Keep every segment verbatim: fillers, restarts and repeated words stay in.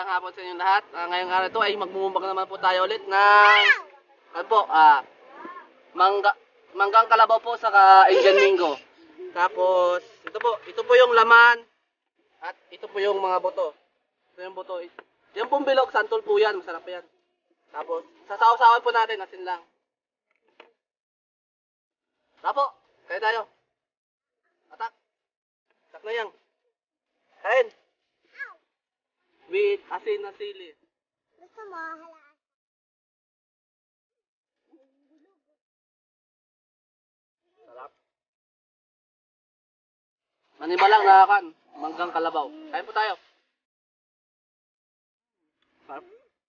magandang hapon sa inyo lahat. Uh, ngayong araw ito ay magmumumbag naman po tayo ulit ng ano po, ah, mangga, manggang kalabaw po sa Indian Mingo. Tapos, ito po, ito po yung laman at ito po yung mga buto. Ito yung buto. Yung pong bilog, santol po yan. Masarap yan. Tapos, sasaw-sawan po natin, asin lang. Tapo, kaya tayo. Atak. Atak na yan. Kain. With asin na sili. Gusto mo, halaan. Sarap. Manibalang nakakan. Manggang kalabaw. Kain po tayo. Sarap.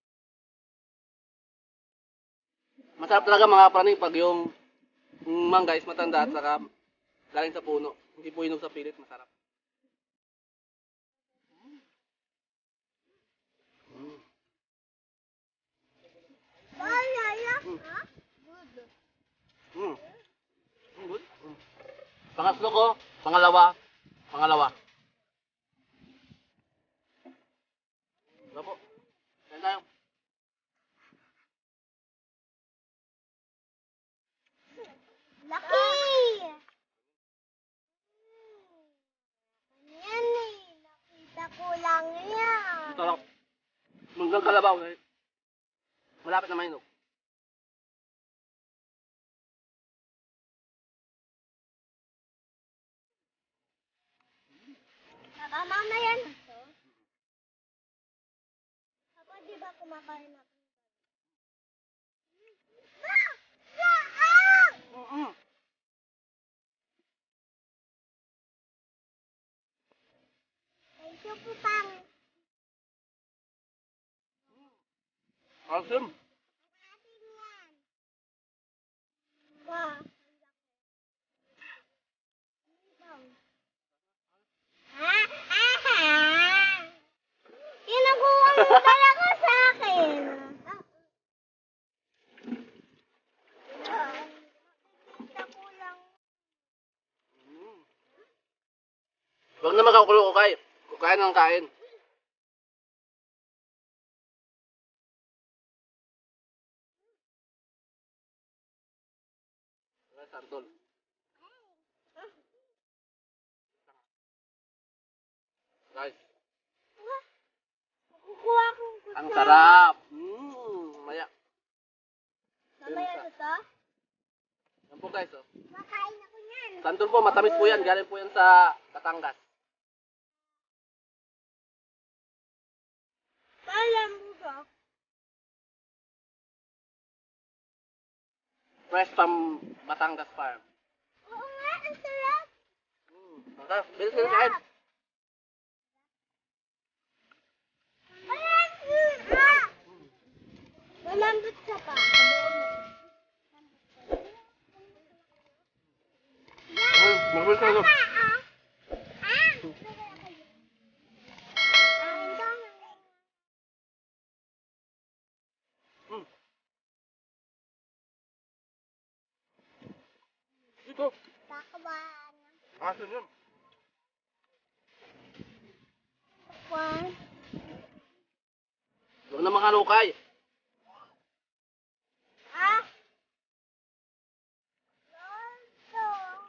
Masarap talaga mga praning pag yung mangga is matanda at saka galing sa puno. Hindi po inog sa pilit. Masarap. Mm. Mm, good. Mm. Pangatlo ko, pangalawa, pangalawa. Ano po? Kain tayo. Laki! Yan eh. Nakita ko lang yan. Sarap. Manggang kalabaw. Eh. Malapit na mainog. Papa, mamaya na to. Papa, di ba kumakain ako? Ah! Ah! Mm-mm. Thank you po, Pang. Awesome. Atin yan. Wow. Ah, ah, kinukuha mo talaga sa akin. Kita ko lang. Huwag na magkakulo kukay. Kukain ng kain. Santol. Guys, Kukuha kong kusa. ang sarap. Mmm, maya. Mamaya na to? Yan po guys, oh. Makain ako yan. Santol po, matamis po yan. Galing po yan sa Batangas. Alam mo ba? Fresh from Batangas Farm. Oo nga, ang sarap. Mmm, sarap. Bilis ka na kain. Ayan, mm, ah. Malambot ka pa. Mmm, magbilis ka na. Ah, ah. Ah. Mmm. Ito. Takawan. Asin yun. One. Huwag na makalukay. Ah. Lolo.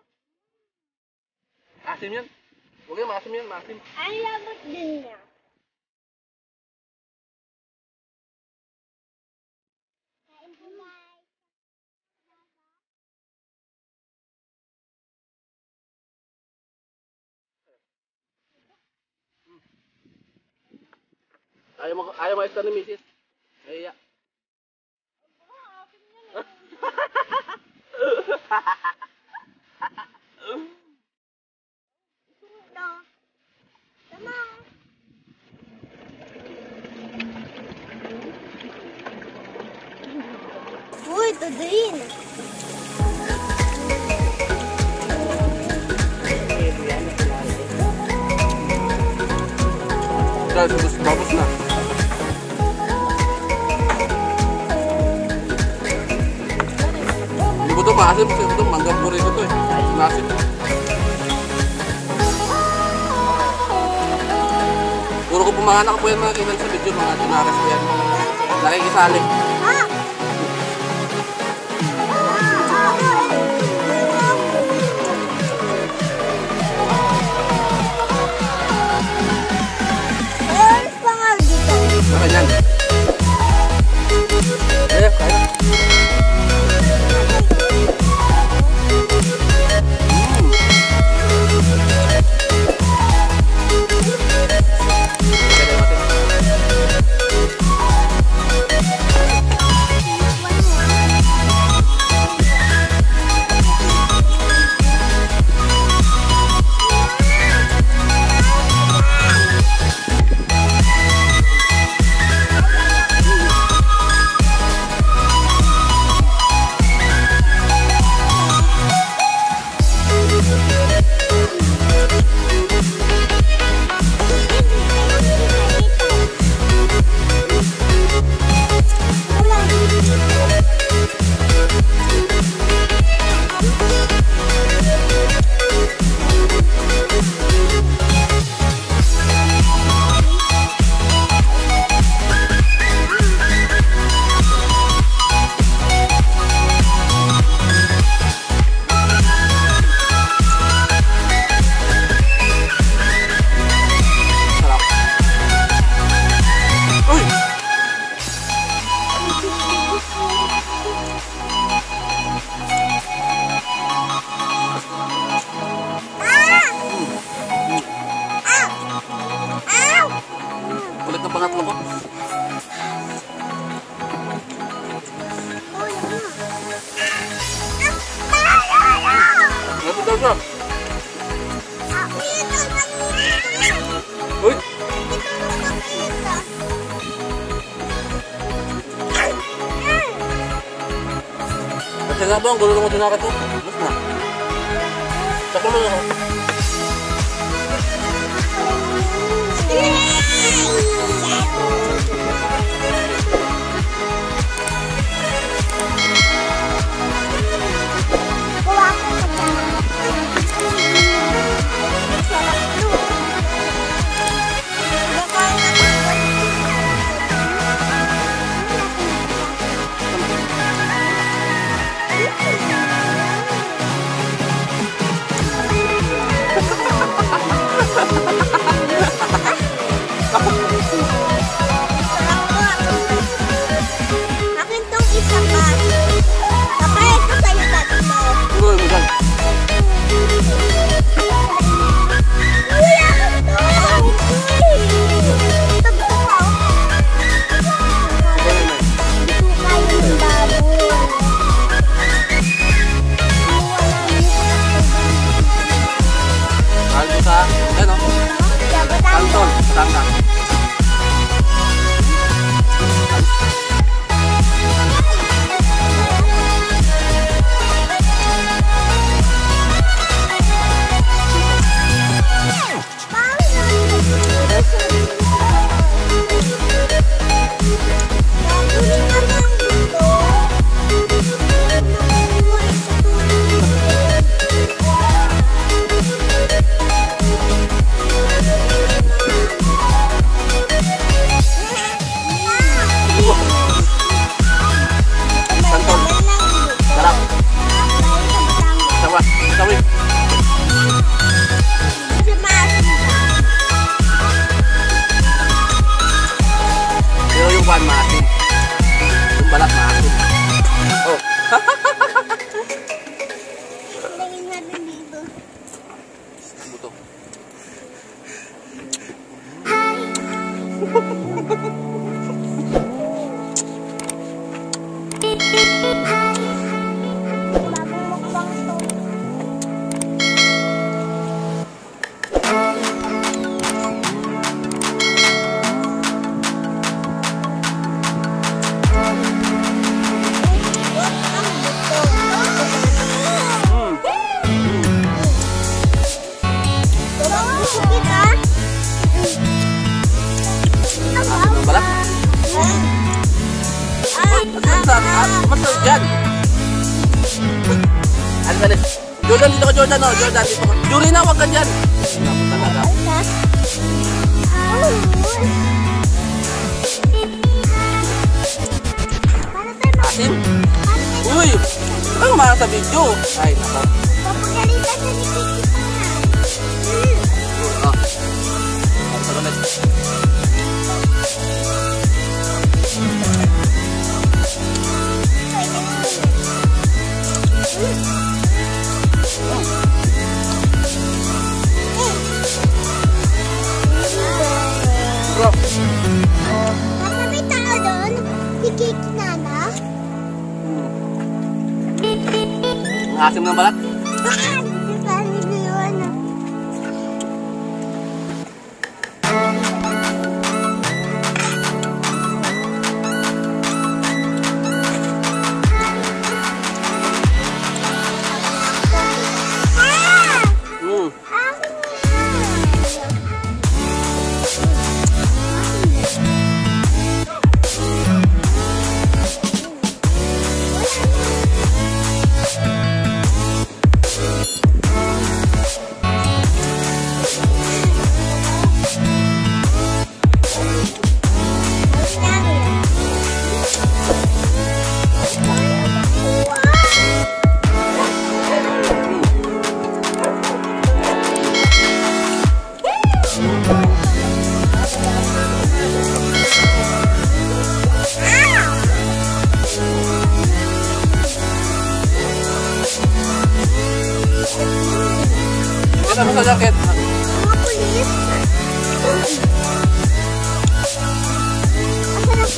Asim yan. Huwag yan, maasim yan, maasim. Ang labot din niya. Kain po guys. Ayaw mo, ayaw mo extra ni misis. Nahiya. Ito. Tama. Uy, ito din. Guys, tapos tapos na. Hindi ko ito maasim kasi ito manggap ko rin ito eh. Nasim. Puro ko Kung mga anak ko po yan mga kailan sa video, mga tunakas po yan. Nakikisali. Ah! Meron pa nga dito. Baka yan. Eh, kaya. Kulit ng pangatlo ko. Ano daw siya? Uy! Kasi nga ba, ang gulo ng tunakas ko? Mas na. Sa kulong ako. Akin tong isa pa. Kapayag ko sa'yo tatlo. Uy, magal. Wala ka to! Tabi ko ako. Ikaw yun, eh. Suka yung baboy. Mahal ko sa, ano? Kantol, tangka. Sarap. Sawa, sawi. Pero yung pan maasin. Yung balat maasin. Oh. Buto. Balat? Masal dyan. Ano ba rin? Jordan, dito ka Jordan, oh. Jordan, dito ka. Yuri na, wag ka dyan. Naku talaga. Ay, lang sa video. Ay, nako. Papagalitan sa ni Kiki pa nga. Oh. Sa ulit. Bro. Papa, may tao doon? Si Kiki Nana? Ang asim ng balat. Ah! Sabi ko yun. Ah! Mm. Kita mo sa jacket. Mga pulis. Asa na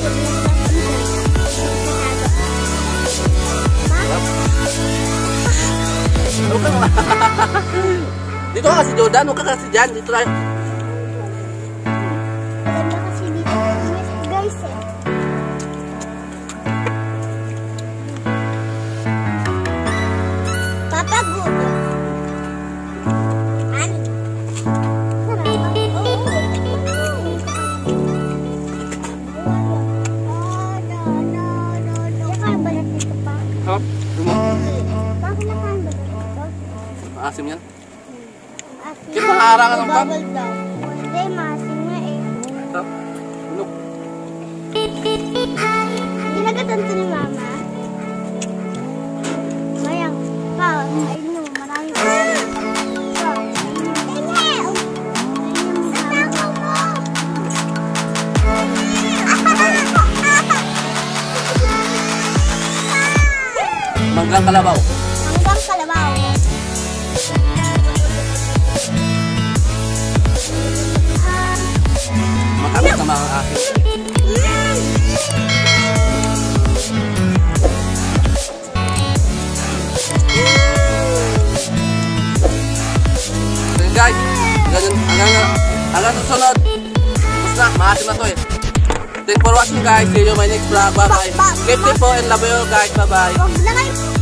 pulis? Huwag ka dito ka kasi Jordan, huwag ka kasi dyan. Dito tayo. Maganda kasi dito. Guys eh. Papa Google. Ano? Sarap. Oh, no, no, no, no. Nakain ba na dito pa? Ha? Bakit nakain ba na dito? Maasim yan. Asin. Kaya pangarangan ng pang. Bubble daw. Hindi, maasin nga eh. Ha? Ano? Ginagatanto ni Mama. Mayang, pa, ayun no, marami pa. Pa, ayun. Atakaw mo! Manggang kalabaw. Hanggang kalabaw. Matamis na mga asin. So guys, ganyan, hanggang, hanggang susunod. Tapos na, maasim na to eh. Thanks for watching guys. See you in my next vlog. Bye bye. Keep safe po and love you guys. Bye bye. Huwag na kayo